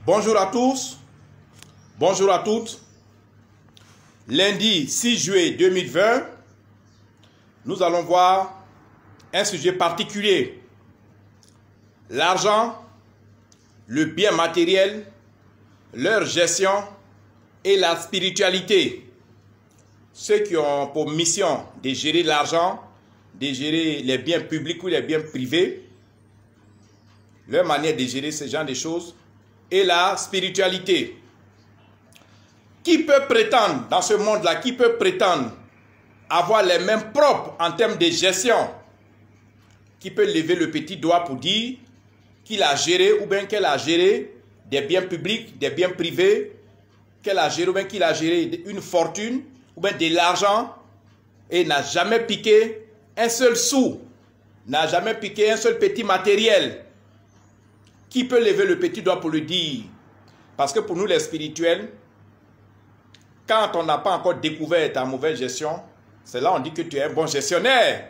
Bonjour à tous, bonjour à toutes. Lundi 6 juillet 2020, nous allons voir un sujet particulier. L'argent, le bien matériel, leur gestion et la spiritualité. Ceux qui ont pour mission de gérer l'argent, de gérer les biens publics ou les biens privés, leur manière de gérer ce genre de choses, et la spiritualité. Qui peut prétendre dans ce monde-là, qui peut prétendre avoir les mains propres en termes de gestion? Qui peut lever le petit doigt pour dire qu'il a géré ou bien qu'elle a géré des biens publics, des biens privés, qu'elle a géré ou bien qu'il a géré une fortune ou bien de l'argent et n'a jamais piqué un seul sou, n'a jamais piqué un seul petit matériel? Qui peut lever le petit doigt pour le dire? Parce que pour nous les spirituels, quand on n'a pas encore découvert ta mauvaise gestion, c'est là on dit que tu es un bon gestionnaire.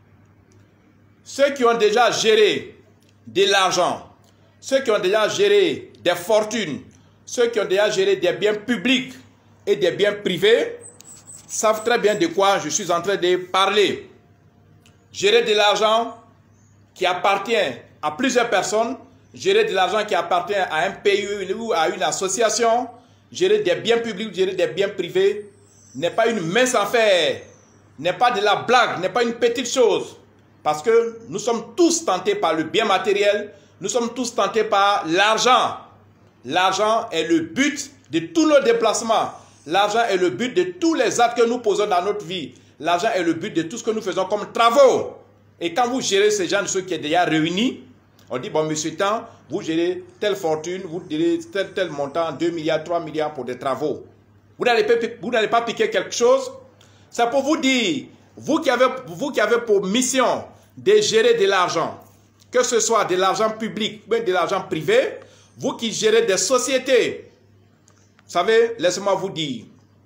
Ceux qui ont déjà géré de l'argent, ceux qui ont déjà géré des fortunes, ceux qui ont déjà géré des biens publics et des biens privés, savent très bien de quoi je suis en train de parler. Gérer de l'argent qui appartient à plusieurs personnes, gérer de l'argent qui appartient à un pays ou à une association, gérer des biens publics, gérer des biens privés, n'est pas une mince affaire, n'est pas de la blague, n'est pas une petite chose. Parce que nous sommes tous tentés par le bien matériel, nous sommes tous tentés par l'argent. L'argent est le but de tous nos déplacements. L'argent est le but de tous les actes que nous posons dans notre vie. L'argent est le but de tout ce que nous faisons comme travaux. Et quand vous gérez ce genre de choses qui est déjà réuni, on dit, bon, monsieur Tant, vous gérez telle fortune, vous gérez tel montant, 2 milliards, 3 milliards pour des travaux. Vous n'allez pas piquer quelque chose. C'est pour vous dire, vous qui avez pour mission de gérer de l'argent, que ce soit de l'argent public ou de l'argent privé, vous qui gérez des sociétés, vous savez, laissez-moi vous dire,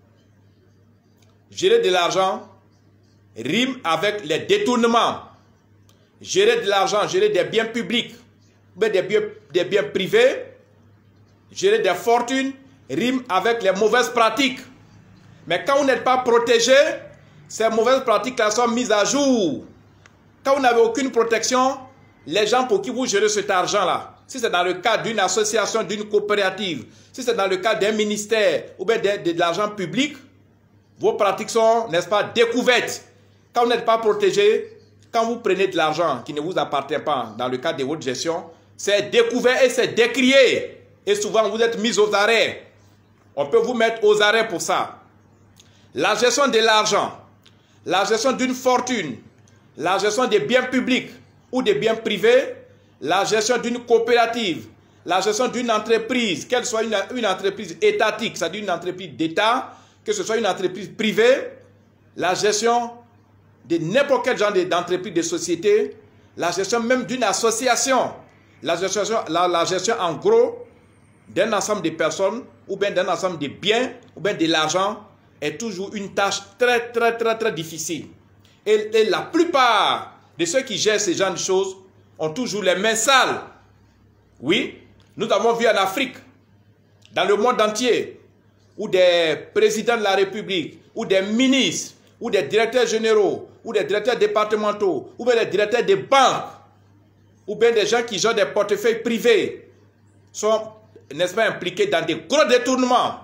gérer de l'argent rime avec les détournements. Gérer de l'argent, gérer des biens publics, des biens privés, gérer des fortunes, rime avec les mauvaises pratiques. Mais quand vous n'êtes pas protégé, ces mauvaises pratiques-là sont mises à jour. Quand vous n'avez aucune protection, les gens pour qui vous gérez cet argent-là, si c'est dans le cadre d'une association, d'une coopérative, si c'est dans le cadre d'un ministère ou bien de l'argent public, vos pratiques sont, n'est-ce pas, découvertes. Quand vous n'êtes pas protégé, quand vous prenez de l'argent qui ne vous appartient pas dans le cadre de votre gestion, c'est découvert et c'est décrié. Et souvent, vous êtes mis aux arrêts. On peut vous mettre aux arrêts pour ça. La gestion de l'argent, la gestion d'une fortune, la gestion des biens publics ou des biens privés, la gestion d'une coopérative, la gestion d'une entreprise, qu'elle soit une entreprise étatique, c'est-à-dire une entreprise d'État, que ce soit une entreprise privée, la gestion de n'importe quel genre d'entreprise, de société, la gestion même d'une association, la gestion en gros d'un ensemble de personnes ou bien d'un ensemble de biens ou bien de l'argent est toujours une tâche très difficile. Et la plupart de ceux qui gèrent ce genre de choses ont toujours les mains sales. Oui, nous avons vu en Afrique, dans le monde entier, où des présidents de la République, ou des ministres, ou des directeurs généraux, ou des directeurs départementaux, ou bien des directeurs de banques, ou bien des gens qui gèrent des portefeuilles privés, sont, n'est-ce pas, impliqués dans des gros détournements.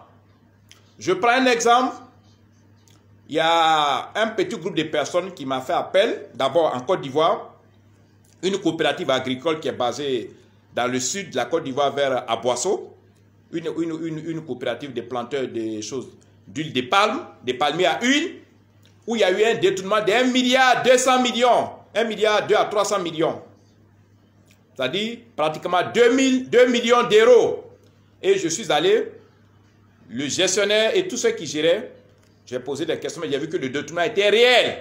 Je prends un exemple. Il y a un petit groupe de personnes qui m'a fait appel, d'abord en Côte d'Ivoire, une coopérative agricole qui est basée dans le sud de la Côte d'Ivoire vers Aboisseau, une coopérative de planteurs de choses d'huile de palme, des palmiers à huile, où il y a eu un détournement de 1 milliard 200 millions, 1 milliard 2 à 300 millions. C'est-à-dire pratiquement 2 millions d'euros. Et je suis allé, le gestionnaire et tous ceux qui géraient, j'ai posé des questions, mais j'ai vu que le détournement était réel.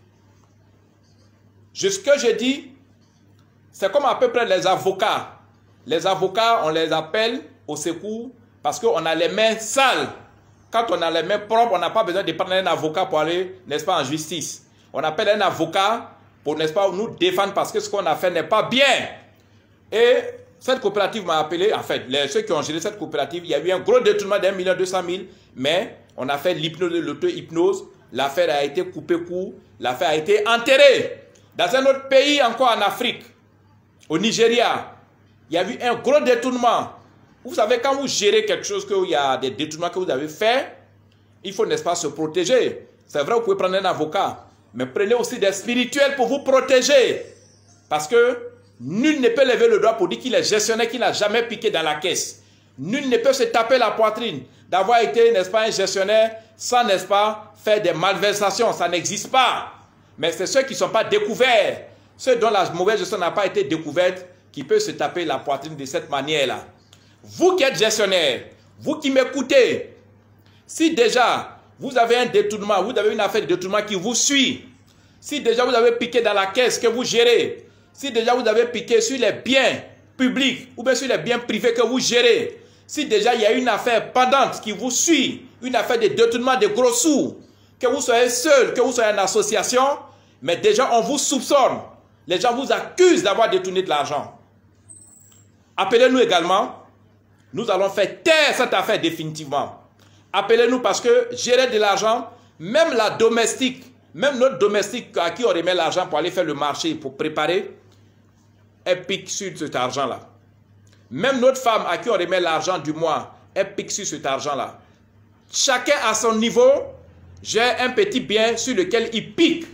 Ce que j'ai dit, c'est comme à peu près les avocats. Les avocats, on les appelle au secours parce qu'on a les mains sales. Quand on a les mains propres, on n'a pas besoin de prendre un avocat pour aller, n'est-ce pas, en justice. On appelle un avocat pour, n'est-ce pas, nous défendre parce que ce qu'on a fait n'est pas bien. Et Cette coopérative m'a appelé, en fait, ceux qui ont géré cette coopérative, il y a eu un gros détournement d'1 200 000, mais on a fait l'hypnose, l'auto-hypnose, l'affaire a été coupée court, l'affaire a été enterrée. Dans un autre pays, encore en Afrique, au Nigeria, il y a eu un gros détournement. Vous savez, quand vous gérez quelque chose, qu'il y a des détournements que vous avez fait, il faut, n'est-ce pas, se protéger. C'est vrai, vous pouvez prendre un avocat, mais prenez aussi des spirituels pour vous protéger. Parce que nul ne peut lever le doigt pour dire qu'il est gestionnaire, qu'il n'a jamais piqué dans la caisse. Nul ne peut se taper la poitrine d'avoir été, n'est-ce pas, un gestionnaire sans, n'est-ce pas, faire des malversations. Ça n'existe pas. Mais c'est ceux qui ne sont pas découverts, ceux dont la mauvaise gestion n'a pas été découverte, qui peuvent se taper la poitrine de cette manière-là. Vous qui êtes gestionnaire, vous qui m'écoutez, si déjà vous avez un détournement, vous avez une affaire de détournement qui vous suit, si déjà vous avez piqué dans la caisse que vous gérez, si déjà vous avez piqué sur les biens publics ou bien sur les biens privés que vous gérez, si déjà il y a une affaire pendante qui vous suit, une affaire de détournement de gros sous, que vous soyez seul, que vous soyez en association, mais déjà on vous soupçonne, les gens vous accusent d'avoir détourné de l'argent. Appelez-nous également, nous allons faire taire cette affaire définitivement. Appelez-nous parce que gérer de l'argent, même la domestique, même notre domestique à qui on remet l'argent pour aller faire le marché, pour préparer, elle pique sur cet argent-là. Même notre femme à qui on remet l'argent du mois, elle pique sur cet argent-là. Chacun à son niveau, j'ai un petit bien sur lequel il pique.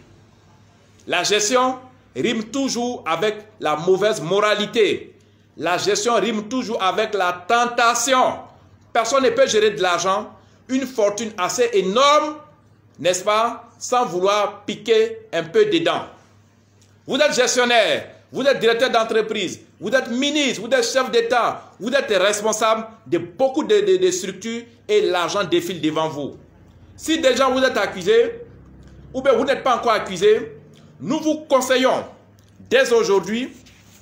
La gestion rime toujours avec la mauvaise moralité. La gestion rime toujours avec la tentation. Personne ne peut gérer de l'argent, une fortune assez énorme, n'est-ce pas, sans vouloir piquer un peu dedans. Vous êtes gestionnaire, vous êtes directeur d'entreprise, vous êtes ministre, vous êtes chef d'État, vous êtes responsable de beaucoup de structures et l'argent défile devant vous. Si déjà vous êtes accusé, ou bien vous n'êtes pas encore accusé, nous vous conseillons dès aujourd'hui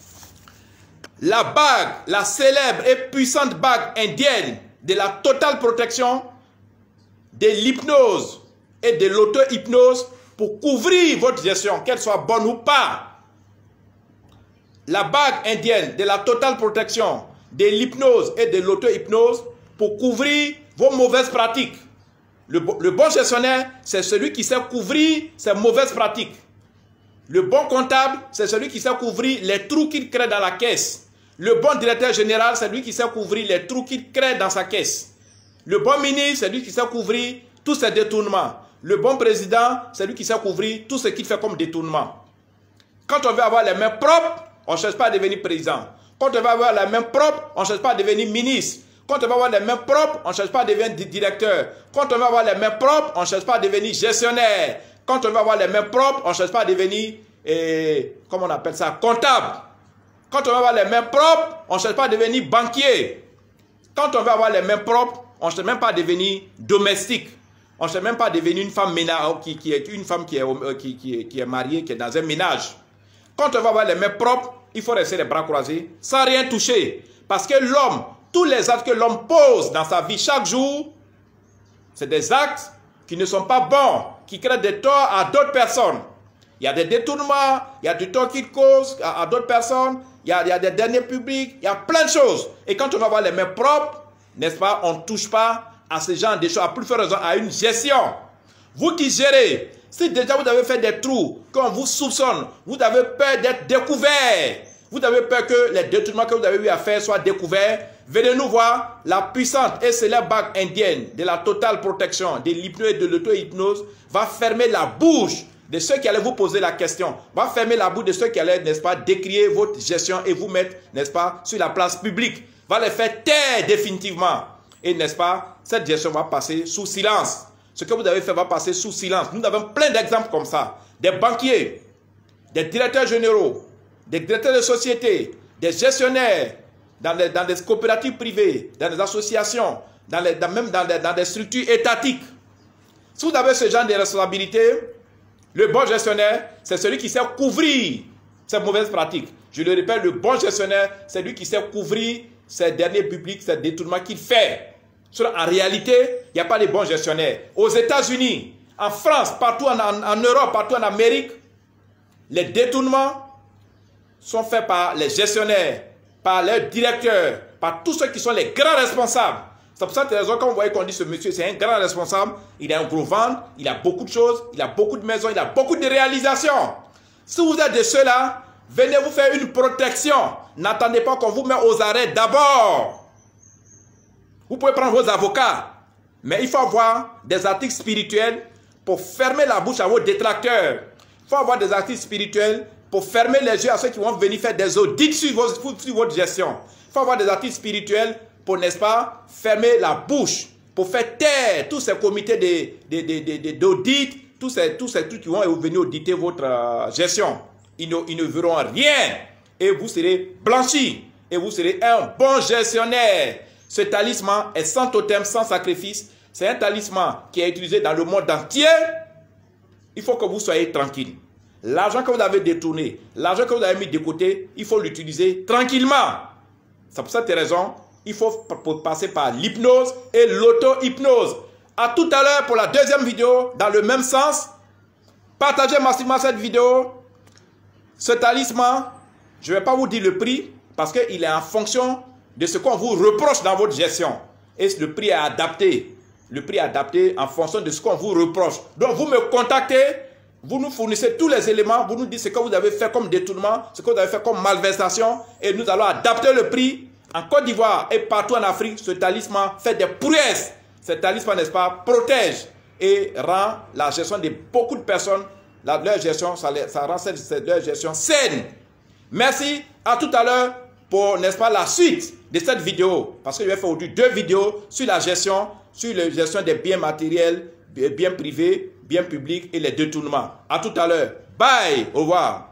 la bague, la célèbre et puissante bague indienne de la totale protection, de l'hypnose et de l'auto-hypnose pour couvrir votre gestion, qu'elle soit bonne ou pas. La bague indienne de la totale protection, de l'hypnose et de l'auto-hypnose pour couvrir vos mauvaises pratiques. Le bon gestionnaire, c'est celui qui sait couvrir ses mauvaises pratiques. Le bon comptable, c'est celui qui sait couvrir les trous qu'il crée dans la caisse. Le bon directeur général, c'est lui qui sait couvrir les trous qu'il crée dans sa caisse. Le bon ministre, c'est lui qui sait couvrir tous ses détournements. Le bon président, c'est lui qui sait couvrir tout ce qu'il fait comme détournement. Quand on veut avoir les mains propres, on ne cherche pas à devenir président. Quand on veut avoir les mains propres, on ne cherche pas à devenir ministre. Quand on veut avoir les mains propres, on ne cherche pas à devenir directeur. Quand on veut avoir les mains propres, on ne cherche pas à devenir gestionnaire. Quand on veut avoir les mains propres, on ne cherche pas à devenir, comment on appelle ça, comptable. Quand on veut avoir les mains propres, on ne cherche pas à devenir banquier. Quand on veut avoir les mains propres, on ne cherche même pas à devenir domestique. On ne cherche même pas à devenir une femme qui est mariée, qui est dans un ménage. Quand on veut avoir les mains propres, il faut rester les bras croisés, sans rien toucher. Parce que l'homme, tous les actes que l'homme pose dans sa vie chaque jour, c'est des actes qui ne sont pas bons, qui créent des torts à d'autres personnes. Il y a des détournements, il y a du tort qu'il cause à d'autres personnes, il y a des derniers publics, il y a plein de choses. Et quand on va avoir les mains propres, n'est-ce pas, on ne touche pas à ce genre de choses, à plus forte raison, à une gestion. Vous qui gérez, si déjà vous avez fait des trous, qu'on vous soupçonne, vous avez peur d'être découvert, vous avez peur que les détournements que vous avez eu à faire soient découverts, venez nous voir, la puissante et célèbre bague indienne de la totale protection, de l'hypnose et de l'auto-hypnose, va fermer la bouche de ceux qui allaient vous poser la question, va fermer la bouche de ceux qui allaient, n'est-ce pas, décrier votre gestion et vous mettre, n'est-ce pas, sur la place publique, va les faire taire définitivement. Et, n'est-ce pas, cette gestion va passer sous silence. Ce que vous avez fait va passer sous silence. Nous avons plein d'exemples comme ça. Des banquiers, des directeurs généraux, des directeurs de société, des gestionnaires, dans des coopératives privées, dans des associations, même dans des structures étatiques. Si vous avez ce genre de responsabilité, le bon gestionnaire, c'est celui qui sait couvrir ces mauvaises pratiques. Je le répète, le bon gestionnaire, c'est lui qui sait couvrir ces derniers publics, ces détournements qu'il fait. En réalité, il n'y a pas de bons gestionnaires. Aux États-Unis, en France, partout en Europe, partout en Amérique, les détournements sont faits par les gestionnaires, par leurs directeurs, par tous ceux qui sont les grands responsables. C'est pour cette raison, quand vous voyez qu'on dit ce monsieur, c'est un grand responsable, il a un gros ventre, il a beaucoup de choses, il a beaucoup de maisons, il a beaucoup de réalisations. Si vous êtes de ceux-là, venez vous faire une protection. N'attendez pas qu'on vous mette aux arrêts d'abord. Vous pouvez prendre vos avocats, mais il faut avoir des articles spirituels pour fermer la bouche à vos détracteurs. Il faut avoir des articles spirituels pour fermer les yeux à ceux qui vont venir faire des audits sur votre gestion. Il faut avoir des articles spirituels pour, n'est-ce pas, fermer la bouche, pour faire taire tous ces comités d'audit, tous ces trucs qui vont venir auditer votre gestion. Ils ne verront rien et vous serez blanchis et vous serez un bon gestionnaire. Ce talisman est sans totem, sans sacrifice. C'est un talisman qui est utilisé dans le monde entier. Il faut que vous soyez tranquille. L'argent que vous avez détourné, l'argent que vous avez mis de côté, il faut l'utiliser tranquillement. C'est pour cette raison, il faut passer par l'hypnose et l'auto-hypnose. À tout à l'heure pour la deuxième vidéo, dans le même sens. Partagez massivement cette vidéo. Ce talisman, je ne vais pas vous dire le prix, parce qu'il est en fonction de ce qu'on vous reproche dans votre gestion. Et le prix est adapté. Le prix est adapté en fonction de ce qu'on vous reproche. Donc vous me contactez, vous nous fournissez tous les éléments, vous nous dites ce que vous avez fait comme détournement, ce que vous avez fait comme malversation, et nous allons adapter le prix. En Côte d'Ivoire et partout en Afrique, ce talisman fait des prouesses. Ce talisman, n'est-ce pas, protège et rend la gestion de beaucoup de personnes, leur gestion, ça rend leur gestion saine. Merci, à tout à l'heure pour, n'est-ce pas, la suite de cette vidéo. Parce que je vais faire aujourd'hui 2 vidéos sur la gestion des biens matériels, biens privés, biens publics et les détournements. À tout à l'heure. Bye, au revoir.